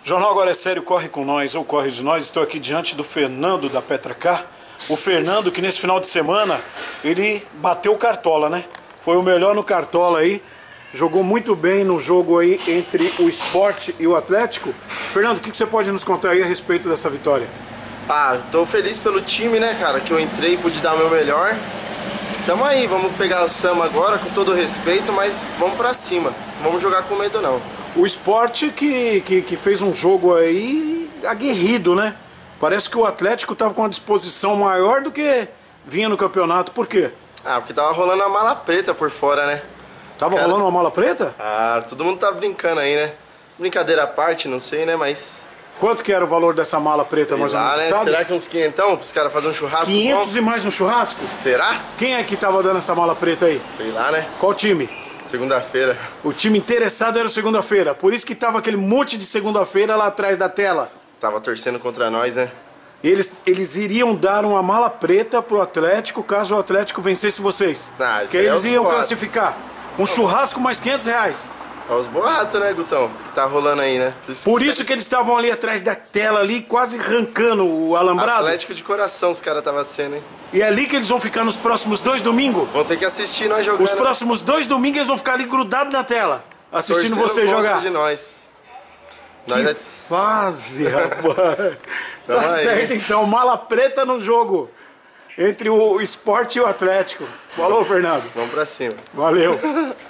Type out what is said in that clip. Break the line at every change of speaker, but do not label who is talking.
Jornal Agora é Sério corre com nós, ou corre de nós. Estou aqui diante do Fernando da Petracar. O Fernando que nesse final de semana, ele bateu o Cartola, né? Foi o melhor no Cartola aí. Jogou muito bem no jogo aí entre o Sport e o Atlético. Fernando, o que você pode nos contar aí a respeito dessa vitória?
Tô feliz pelo time, né, cara? Que eu entrei e pude dar o meu melhor. Tamo aí, vamos pegar o Sama agora, com todo respeito, mas vamos pra cima. Não vamos jogar com medo, não.
O Sport que fez um jogo aí aguerrido, né? Parece que o Atlético tava com uma disposição maior do que vinha no campeonato. Por quê?
Porque tava rolando a mala preta por fora, né?
Tava rolando uma mala preta?
Todo mundo tá brincando aí, né? Brincadeira à parte, não sei, né, mas...
Quanto que era o valor dessa mala preta, mais ou menos,
né?
sabe?
Será que uns 500 pros caras fazerem um churrasco?
500 e mais um churrasco?
Será?
Quem é que tava dando essa mala preta aí?
Sei lá, né?
Qual time?
Segunda-feira.
O time interessado era o Segunda-feira. Por isso que tava aquele monte de Segunda-feira lá atrás da tela.
Tava torcendo contra nós, né?
Eles iriam dar uma mala preta pro Atlético caso o Atlético vencesse vocês.
Isso
que
aí
eles
é
iam
boato.
classificar. Um churrasco mais 500 reais.
É os boatos, né, Gutão? Que tá rolando aí, né?
Por isso que eles estavam ali atrás da tela ali, quase arrancando o alambrado.
Atlético de coração os caras estavam sendo, hein?
E é ali que eles vão ficar nos próximos 2 domingos?
Vão ter que assistir nós jogando.
Os próximos 2 domingos eles vão ficar ali grudados na tela, assistindo você jogar.
De nós.
Que fase, rapaz. Tá certo, então. Mala preta no jogo entre o Sport e o Atlético. Falou, Fernando.
Vamos pra cima.
Valeu.